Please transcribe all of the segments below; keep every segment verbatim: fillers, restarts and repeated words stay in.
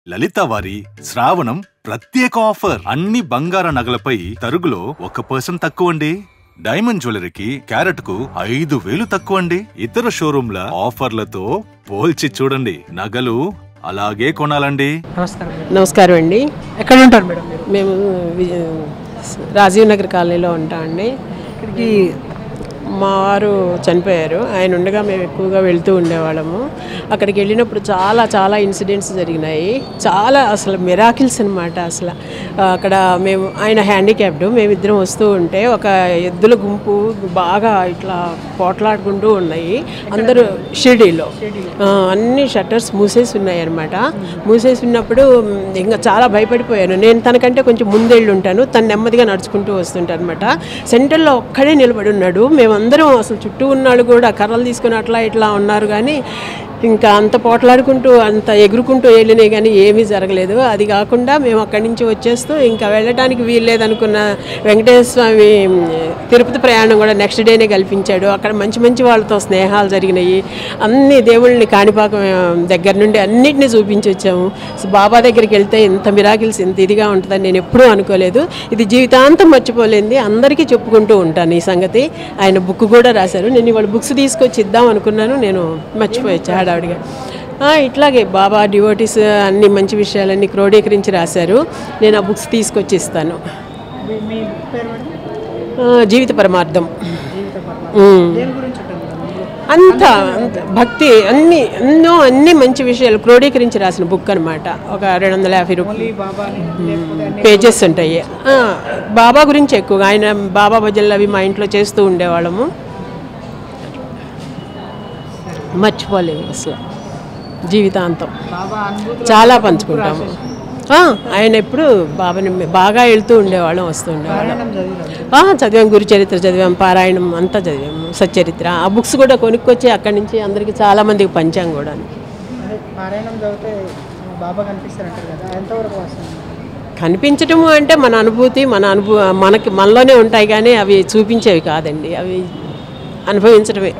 లలిత వారి శ్రావణం ప్రత్యేక ఆఫర్. అన్ని బంగార నగలపై తరుగులో ఒక పర్సెంట్ తక్కువ అండి. డైమండ్ జ్యువెలరీకి క్యారెట్ కు ఐదు వేలు తక్కువ అండి. ఇతర షోరూంల ఆఫర్లతో పోల్చి చూడండి. నగలు అలాగే కొనాలండి. నమస్కారం అండి. ఎక్కడ ఉంటారు మేడం? మేము రాజీవ్ నగర్ కాలనీలో ఉంటామండి. ఇక్కడికి మా వారు చనిపోయారు. ఆయన ఉండగా మేము ఎక్కువగా వెళ్తూ ఉండేవాళ్ళము. అక్కడికి వెళ్ళినప్పుడు చాలా చాలా ఇన్సిడెంట్స్ జరిగినాయి. చాలా అసలు మిరాకిల్స్ అనమాట. అసలు అక్కడ మేము ఆయన హ్యాండిక్యాప్డ్, మేమిద్దరం వస్తూ ఉంటే ఒక ఎద్దుల గుంపు బాగా ఇట్లా పోట్లాడుకుంటూ ఉన్నాయి. అందరూ షిర్డీలో అన్ని షట్టర్స్ మూసేసి ఉన్నాయి అనమాట. మూసేసి ఉన్నప్పుడు ఇంకా చాలా భయపడిపోయాను. నేను తనకంటే కొంచెం ముందెళ్ళి ఉంటాను, తను నెమ్మదిగా నడుచుకుంటూ వస్తుంటాను అనమాట. సెంటర్లో ఒక్కడే నిలబడి ఉన్నాడు. మేము అందరం అసలు చుట్టూ ఉన్నాళ్ళు కూడా కర్రలు తీసుకుని అట్లా ఇట్లా ఉన్నారు. కానీ ఇంకా అంత పోట్లాడుకుంటూ అంత ఎగురుకుంటూ వెళ్ళినాయి కానీ ఏమీ జరగలేదు. అది కాకుండా మేము అక్కడి నుంచి వచ్చేస్తూ ఇంకా వెళ్ళడానికి వీల్లేదనుకున్న వెంకటేశ్వర స్వామి తిరుపతి ప్రయాణం కూడా నెక్స్ట్ డేనే కల్పించాడు. అక్కడ మంచి మంచి వాళ్ళతో స్నేహాలు జరిగినాయి. అన్ని దేవుళ్ళని కాణిపాకం దగ్గర నుండి అన్నిటినీ చూపించి వచ్చాము. బాబా దగ్గరికి వెళ్తే ఇంత మిరాకిల్స్ ఇంత ఇదిగా ఉంటుందని నేను ఎప్పుడూ అనుకోలేదు. ఇది జీవితాంతం మర్చిపోలేంది. అందరికీ చెప్పుకుంటూ ఉంటాను ఈ సంగతి. ఆయన బుక్ కూడా రాశారు. నేను ఇవాళ బుక్స్ తీసుకొచ్చి ఇద్దాం అనుకున్నాను, నేను మర్చిపోయొచ్చు హడావిడిగా. ఇట్లాగే బాబా డివోటీస్ అన్ని మంచి విషయాలన్నీ క్రోడీకరించి రాశారు. నేను ఆ బుక్స్ తీసుకొచ్చి ఇస్తాను. జీవిత పరమార్థం అంతా భక్తి అన్ని ఎన్నో అన్ని మంచి విషయాలు క్రోడీకరించి రాసిన బుక్ అనమాట. ఒక రెండు వందల యాభై రూపాయలు పేజెస్ ఉంటాయి. బాబా గురించి ఎక్కువగా ఆయన బాబా భజనలు అవి మా ఇంట్లో చేస్తూ ఉండేవాళ్ళము. మర్చిపోలేము అసలు జీవితాంతం. చాలా పంచుకుంటాము. ఆయన ఎప్పుడు బాబాని బాగా వెళ్తూ ఉండేవాళ్ళం, వస్తూ ఉండేవాళ్ళం. చదివాం, గురు చరిత్ర చదివాం, పారాయణం అంతా చదివాము, సచ్చరిత్ర. ఆ బుక్స్ కూడా కొనుక్కొచ్చి అక్కడి నుంచి అందరికీ చాలా మందికి పంచాం కూడా. కనిపించటము అంటే మన అనుభూతి, మన అనుభూ మనకి మనలోనే ఉంటాయి కానీ అవి చూపించేవి కాదండి. అవి అనుభవించడమే.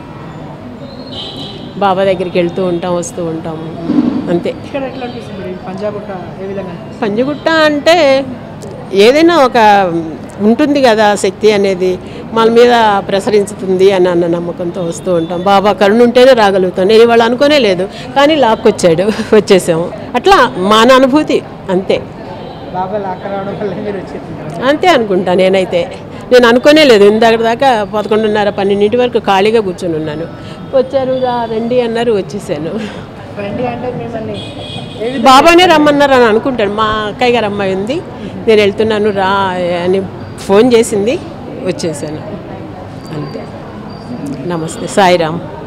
బాబా దగ్గరికి వెళ్తూ ఉంటాం, వస్తూ ఉంటాము, అంతే. పంజగుట్ట అంటే ఏదైనా ఒక ఉంటుంది కదా శక్తి అనేది మన మీద ప్రసరించుతుంది అని అన్న నమ్మకంతో వస్తూ ఉంటాం. బాబా కరుణ ఉంటేనే రాగలుగుతాం. నేను ఇవాళ అనుకోనే లేదు కానీ లాక్కొచ్చాడు, వచ్చేసాము. అట్లా మన అనుభూతి అంతే. అంతే అనుకుంటా నేనైతే. నేను అనుకోనే లేదు. ఇందాక దాకా పదకొండున్నర పన్నెండింటి వరకు ఖాళీగా కూర్చొని ఉన్నాను. వచ్చారు, రండి అన్నారు, వచ్చేసాను. బాబానే రమ్మన్నారు అని అనుకుంటాను. మా అక్కయ్య గారు అమ్మాయి ఉంది, నేను వెళ్తున్నాను రా అని ఫోన్ చేసింది, వచ్చేసాను అంతే. నమస్తే, సాయిరామ్.